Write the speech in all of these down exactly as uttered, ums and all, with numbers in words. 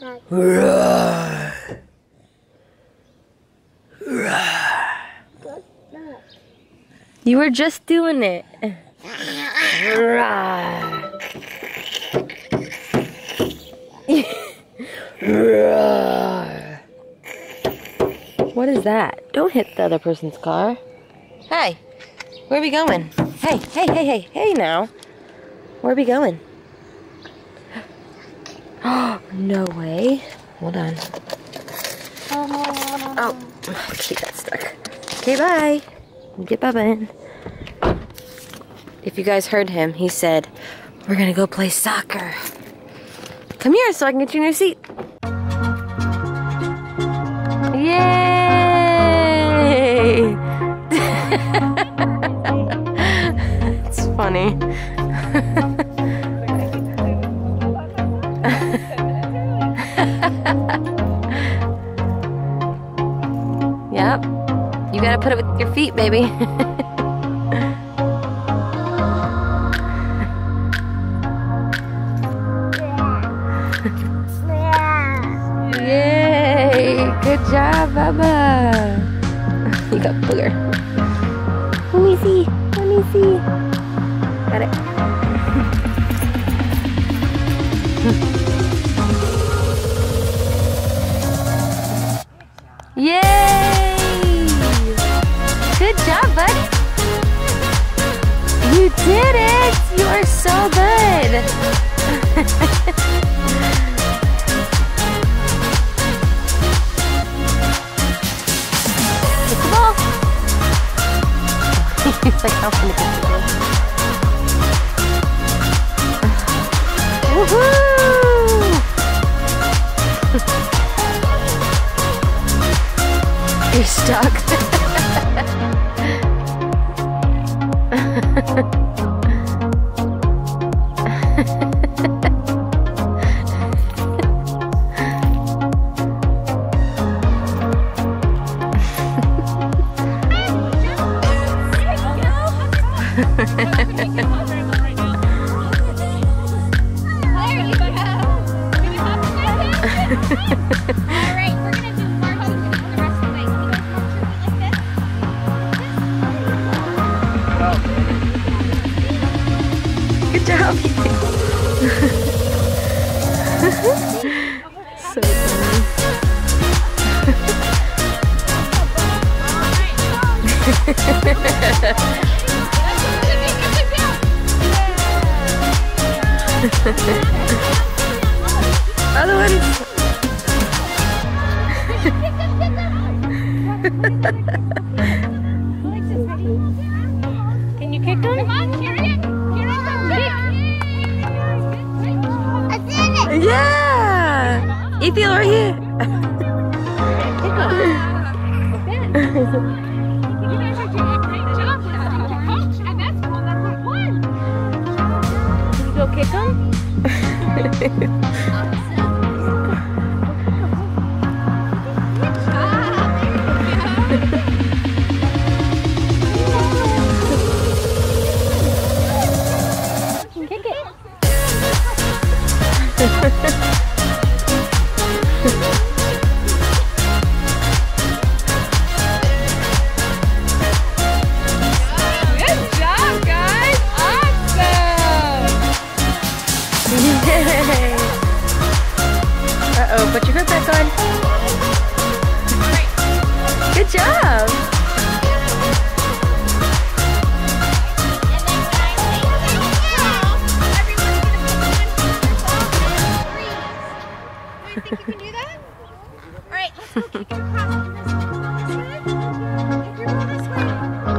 Roar. You were just doing it. What is that? Don't hit the other person's car. Hey, where are we going? Hey, hey, hey, hey, hey now. Where are we going? Oh, no way. Hold on. Oh, okay, that's stuck. Okay, bye. Get Bubba in. If you guys heard him, he said, we're gonna go play soccer. Come here so I can get you a new seat. Yay! It's funny. Yep. You gotta put it with your feet, baby. Yay! Good job, Bubba. You got booger. Let me see. Let me see. Got it. Yay! Good job, buddy. You did it. You are so good. Get the ball. He's like, how can I get the ball? Woohoo! You're stuck. Alright, we're gonna do more holding the rest of the way. Can you guys contribute like this? Good job. So funny. Other ones. Can you kick them? Come on, carry it. Carry it. I did it. Yeah. Ithiel, right here. You guys are doing a great job. Coach, and that's one. That's not one. Can you go kick them? Uh-oh, put your grip back on. Good job. You can do that? Alright, let's go kick it across. Kick your ball this way.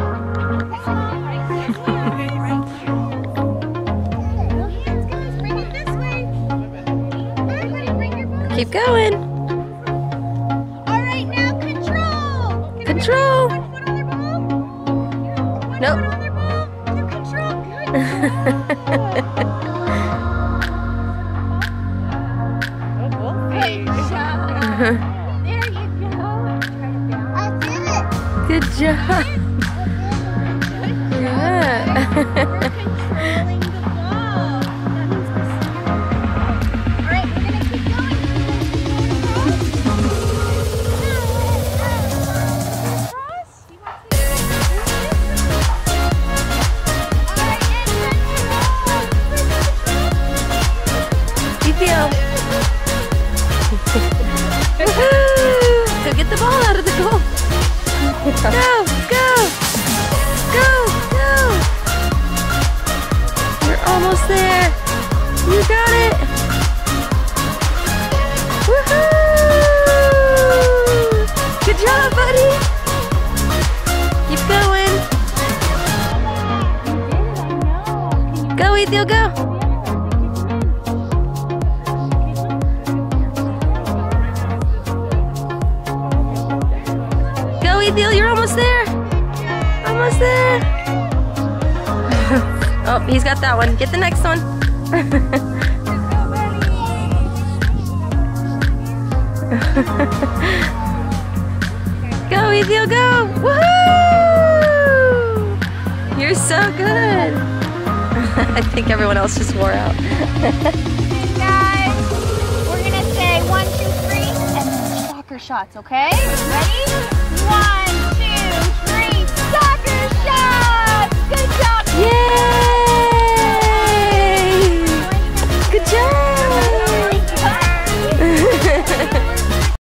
Keep going. All right, now control. Can Control. One foot on their ball. One Nope. foot on their ball. Now control. Good. Great job. There you go. I did it. Good job. Yeah. We're controlling the ball. That means we're all right, we're gonna keep going. Go, go, go, go. You're almost there. You got it. Woohoo! Good job, buddy. Keep going. Go, Ithiel, go. Go, Ithiel, you're almost there. Almost there. Oh, he's got that one. Get the next one. Go, Ithiel, go. Woohoo! You're so good. I think everyone else just wore out. Guys, we're gonna say one, two, three, and then soccer shots, okay? Ready? One, two, three.